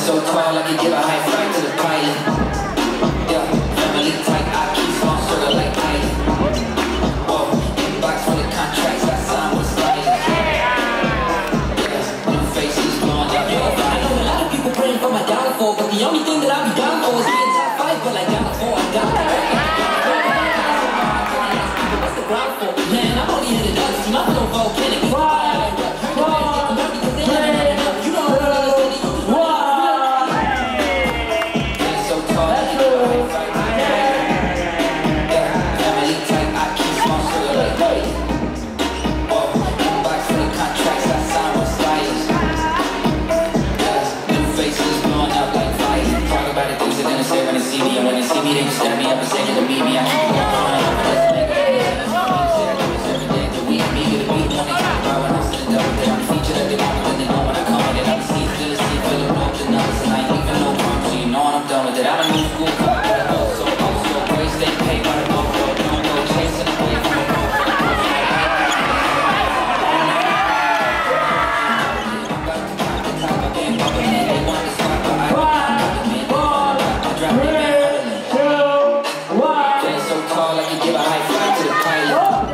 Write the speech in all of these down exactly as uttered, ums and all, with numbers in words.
so tall I could give a high five to the pilot. Yeah, family tight, I keep small circle like pilot. Whoa, inbox for the contracts I signed with sliding. Yeah, new faces blowing up. Yo, I know a lot of people praying for my downfall, but the only thing that I be down for is being top five. But like down for, I'm down for. What's the ground for? Man, I'm only headed up, see my flow volcanic. They just got me up and saying to meet me. I keep going on and over this nigga. I do this every day to week. Me to beat when they talk about when I'm sitting down with them. Feature that they want me when they know when I come. They never see feel the see feel the rope the numbers. And I ain't leaving no crumb, so you know when I'm done with it. I done moved school, cut with a go so oh so great. Stay paid by the go go. Don't go chasing away from the go. I'm about to top the top. I can't bubble in. They want to stop, but I don't know. I drop it back. I can give a high five to the pilot.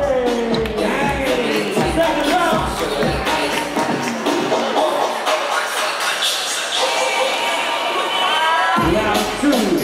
Round two.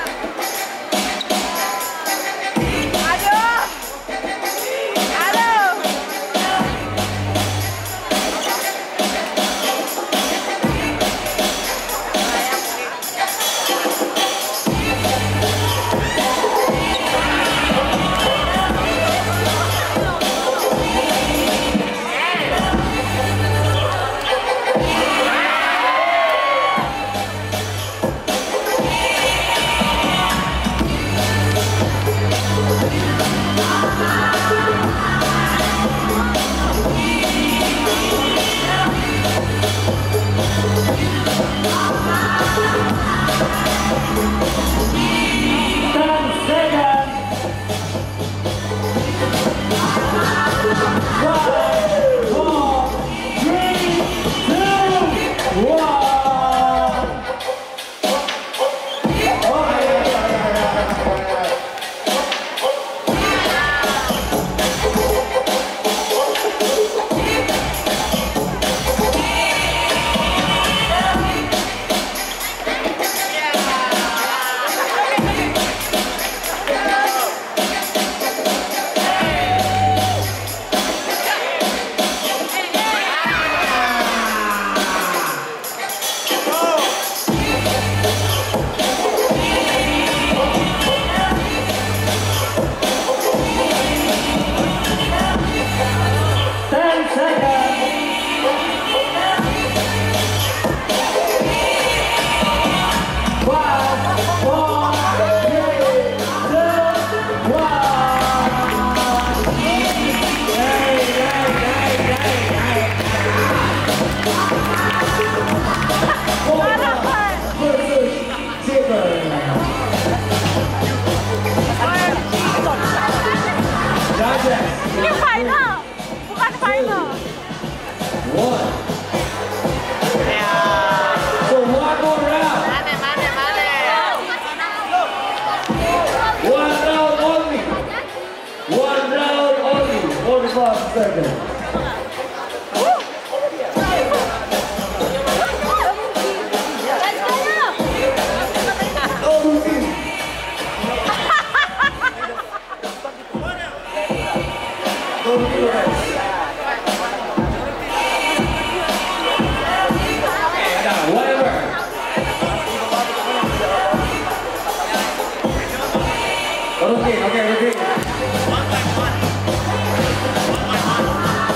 Ini final, bukan final. One. So one more round. Mana, mana, mana. One round only. One round only. forty-five seconds. Okay, okay, okay. One by one. One by one.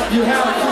You have